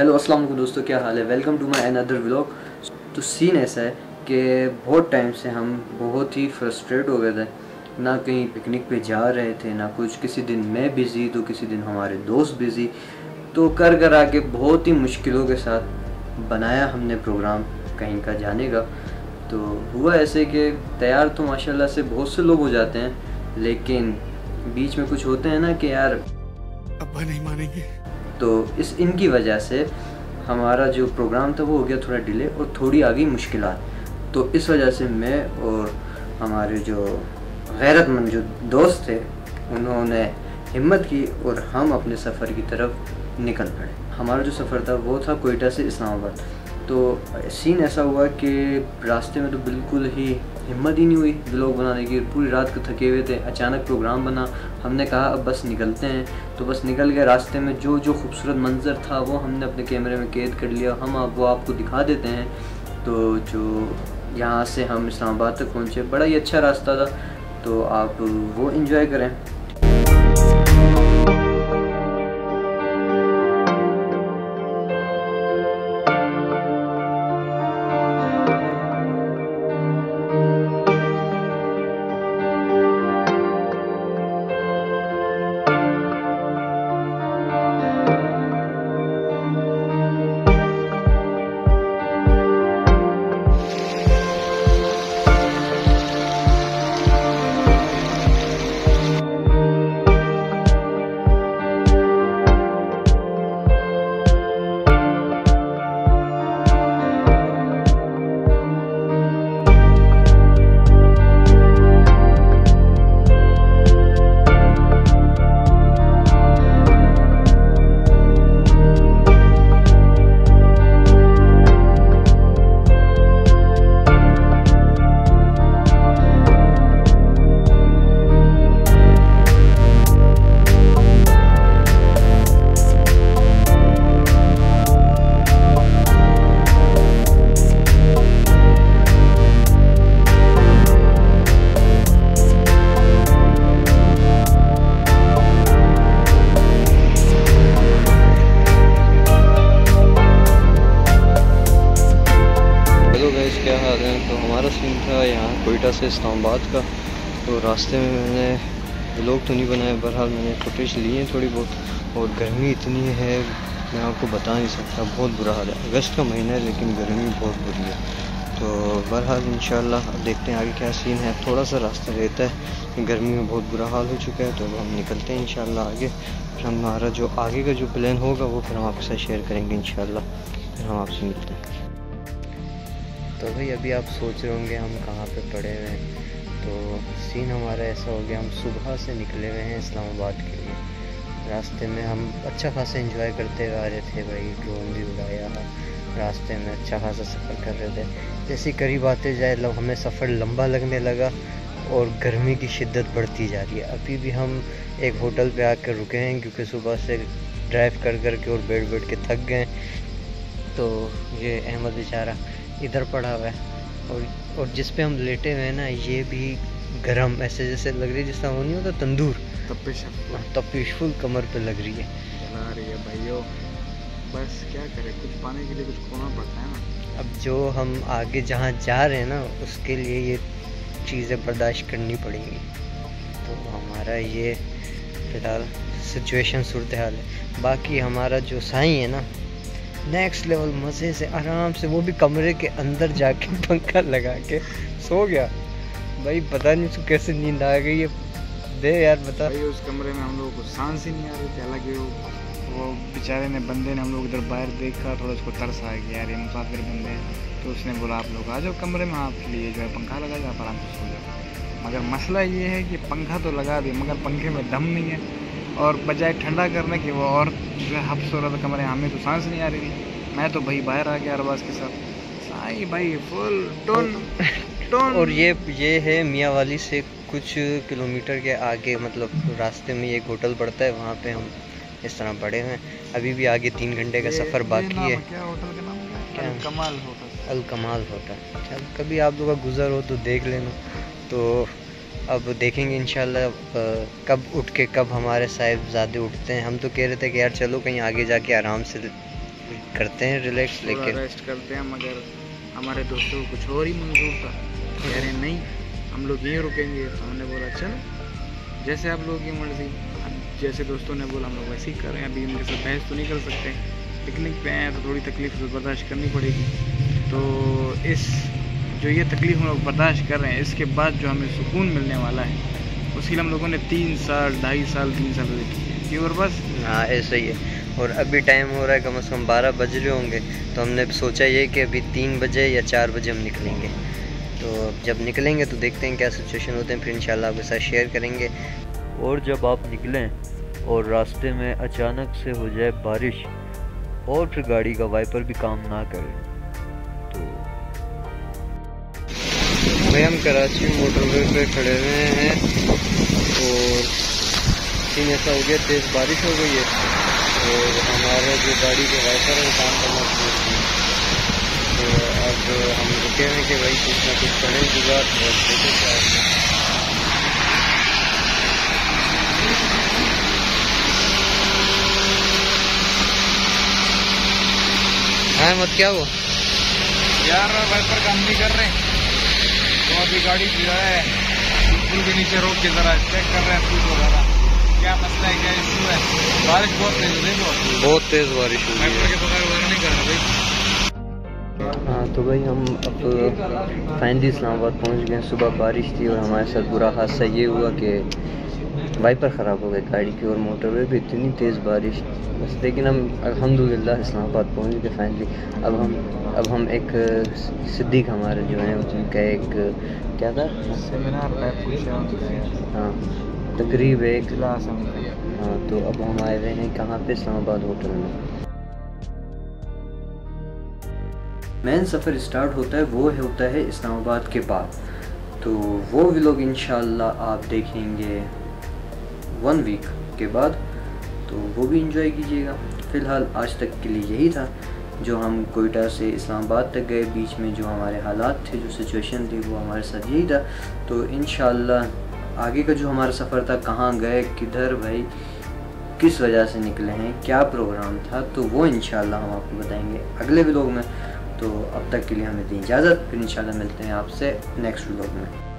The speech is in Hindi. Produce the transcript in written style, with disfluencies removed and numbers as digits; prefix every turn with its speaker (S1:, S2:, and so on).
S1: हेलो अस्सलाम वालेकुम दोस्तों, क्या हाल है। Welcome to my another vlog. तो सीन ऐसा है कि बहुत टाइम से हम बहुत ही फ्रस्ट्रेट हो गए थे, ना कहीं पिकनिक पे जा रहे थे ना कुछ। किसी दिन मैं बिज़ी तो किसी दिन हमारे दोस्त बिज़ी, तो कर आके बहुत ही मुश्किलों के साथ बनाया हमने प्रोग्राम कहीं का जाने का। तो हुआ ऐसे कि तैयार तो माशाल्लाह से बहुत से लोग हो जाते हैं, लेकिन बीच में कुछ होते हैं ना कि यार
S2: अब्बा नहीं मानेंगे।
S1: तो इनकी वजह से हमारा जो प्रोग्राम था वो हो गया थोड़ा डिले और थोड़ी आ गई मुश्किलात। तो इस वजह से मैं और हमारे जो गैरतमंद जो दोस्त थे उन्होंने हिम्मत की और हम अपने सफ़र की तरफ निकल पड़े। हमारा जो सफ़र था वो था कोयटा से इस्लामाबाद। तो सीन ऐसा हुआ कि रास्ते में तो बिल्कुल ही हिम्मत ही नहीं हुई व्लॉग बनाने की। पूरी रात को थके हुए थे, अचानक प्रोग्राम बना, हमने कहा अब बस निकलते हैं। तो बस निकल गए। रास्ते में जो जो खूबसूरत मंज़र था वो हमने अपने कैमरे में कैद कर लिया। हम वो आपको दिखा देते हैं। तो जो यहाँ से हम इस्लामाबाद तक पहुँचे, बड़ा ही अच्छा रास्ता था, तो आप वो एंजॉय करें। क्या हाल है। तो हमारा सीन था यहाँ कोयटा से इस्लामाबाद का। तो रास्ते में मैंने व्लॉग तो नहीं बनाया, बहरहाल मैंने फुटेज ली है थोड़ी बहुत। और गर्मी इतनी है मैं आपको बता नहीं सकता, बहुत बुरा हाल है। अगस्त का महीना है लेकिन गर्मी बहुत बुरी है। तो बहरहाल इंशाल्लाह देखते हैं आगे क्या सीन है। थोड़ा सा रास्ता रहता है, गर्मी में बहुत बुरा हाल हो चुका है। तो अब हम निकलते हैं इंशाल्लाह आगे। फिर हमारा जो आगे का जो प्लान होगा वो फिर हम आपके साथ शेयर करेंगे इंशाल्लाह। फिर हम आपसे मिलते हैं। तो भाई अभी आप सोच रहे होंगे हम कहाँ पे पड़े हुए हैं। तो सीन हमारा ऐसा हो गया, हम सुबह से निकले हुए हैं इस्लामाबाद के लिए। रास्ते में हम अच्छा खासा एंजॉय करते हुए आ रहे थे भाई, ड्रोन भी उड़ाया, रास्ते में अच्छा खासा सफ़र कर रहे थे। जैसे करीब आते जाए हमें सफ़र लंबा लगने लगा और गर्मी की शिद्दत बढ़ती जा रही है। अभी भी हम एक होटल पे आकर रुके हैं क्योंकि सुबह से ड्राइव कर के और बैठ के थक गए। तो ये अहमद बेचारा इधर पड़ा हुआ है और जिस पे हम लेटे हुए हैं ना ये भी गरम, ऐसे जैसे लग रही है जिस तरह वो नहीं होता तंदूर, तपिश फुल कमर पे लग रही है।
S2: चला रही है भाइयों, बस क्या करें, कुछ पाने के लिए कुछ खोना पड़ता है ना।
S1: अब जो हम आगे जहाँ जा रहे हैं ना उसके लिए ये चीज़ें बर्दाश्त करनी पड़ेंगी। तो हमारा ये फ़िलहाल सिचुएशन सूरत हाल है। बाकी हमारा जो साईं है ना नेक्स्ट लेवल मज़े से आराम से, वो भी कमरे के अंदर जाके पंखा लगा के सो गया। भाई पता नहीं उसको कैसे नींद आ गई है, दे यार बता।
S2: भाई उस कमरे में हम लोगों को सांस ही नहीं आ रही थी। हालांकि वो बेचारे ने बंदे ने हम लोग इधर बाहर देखा, थोड़ा उसको तरस आ गया यार ये मुसाफिर बंदे हैं। तो उसने बोला आप लोग आ जाओ कमरे में, आपके लिए जो है पंखा लगा जाए, आप आराम से सो जाओ। मगर मसला ये है कि पंखा तो लगा दिया मगर पंखे में दम नहीं है, और बजाय ठंडा करने के वो और जो है हफ्स हो रहा था कमरे। हमें तो सांस नहीं आ रही थी। मैं तो भाई बाहर आ गया अरबाज के साथ, साई भाई फुल टोन टोन।
S1: और ये है मियाँ वाली से कुछ किलोमीटर के आगे, मतलब रास्ते में एक होटल पड़ता है, वहाँ पे हम इस तरह पड़े हुए हैं। अभी भी आगे 3 घंटे का सफ़र बाकी है।
S2: क्या होटल का नाम है? अल कमाल होटल।
S1: अल कमाल होटल। चल कभी आप लोग का गुज़र हो तो देख लेना। तो अब देखेंगे इंशाल्लाह कब उठ के कब हमारे साहिबज़ादे उठते हैं। हम तो कह रहे थे कि यार चलो कहीं आगे जाके आराम से करते हैं रिलैक्स, लेकिन
S2: रेस्ट करते हैं, मगर हमारे दोस्तों को कुछ और ही मंजूर था। कह रहे नहीं हम लोग यहीं रुकेंगे। तो हमने बोला चलो जैसे आप लोगों की मर्जी। जैसे दोस्तों ने बोला हम लोग वैसे ही कर रहे हैं। अभी उनके साथ बहस तो नहीं कर सकते, पिकनिक पे आए तो थोड़ी तकलीफ तो बर्दाश्त करनी पड़ेगी। तो इस जो ये तकलीफ हम लोग बर्दाश्त कर रहे हैं, इसके बाद जो हमें सुकून मिलने वाला है उसके लिए हम लोगों ने 3 साल 2.5 साल 3 साल वेट किए और बस।
S1: हाँ ऐसा ही है। और अभी टाइम हो रहा है कम से कम 12 बज रहे होंगे, तो हमने सोचा ये कि अभी 3 बजे या 4 बजे हम निकलेंगे। तो जब निकलेंगे तो देखते हैं क्या सिचुएशन होते हैं, फिर इंशाल्लाह आपके साथ शेयर करेंगे।
S3: और जब आप निकलें और रास्ते में अचानक से हो जाए बारिश और फिर गाड़ी का वाइपर भी काम ना करे तो
S1: भाई हम कराची मोटरवे पे खड़े हुए हैं और सीन ऐसा हो गया, तेज़ बारिश हो गई है और हमारे जो गाड़ी के वाइपर है काम करना शुरू किए। तो अब हम रुके हैं कि भाई कुछ ना कुछ करें जुगाड़ और देखें क्या है। हाँ मत क्या हुआ
S2: यार वाइपर काम नहीं कर रहे, तो अभी गाड़ी जो है बिल्कुल भी नीचे रोक के ज़रा चेक कर रहे हैं फ्यूज वगैरह क्या मसला है, क्या इशू है। बारिश बहुत तेज हो रही है,
S1: बहुत तेज़ बारिश हो रही है।
S2: के बगैर वगैरह नहीं करना भाई।
S1: हाँ तो भाई हम अब फाइनली इस्लामाबाद पहुंच गए। सुबह बारिश थी और हमारे साथ बुरा हादसा ये हुआ कि वाइपर ख़राब हो गए गाड़ी की और मोटरवे पे इतनी तेज़ बारिश बस। लेकिन हम अल्हम्दुलिल्लाह इस्लामाबाद पहुंच गए फाइनली। अब हम एक सिद्दीक हमारे जो हैं उनका एक क्या था
S2: सेमिनार
S1: हाँ तकरीब एक
S2: क्लास।
S1: हाँ तो अब हम आए हुए हैं कहाँ पे, इस्लामाबाद होटल में। मेन सफ़र स्टार्ट होता है वो होता है इस्लामाबाद के बाद, तो वो व्लॉग इंशाल्लाह आप देखेंगे 1 वीक के बाद, तो वो भी इंजॉय कीजिएगा। फ़िलहाल आज तक के लिए यही था जो हम कोयटा से इस्लामाबाद तक गए, बीच में जो हमारे हालात थे, जो सिचुएशन थी वो हमारे साथ यही था। तो इंशाल्लाह आगे का जो हमारा सफ़र था, कहाँ गए, किधर भाई, किस वजह से निकले हैं, क्या प्रोग्राम था, तो वो इंशाल्लाह हम आपको बताएंगे अगले व्लॉग में। तो अब तक के लिए हमें दी इजाज़त, फिर इंशाल्लाह मिलते हैं आपसे नेक्स्ट व्लॉग में।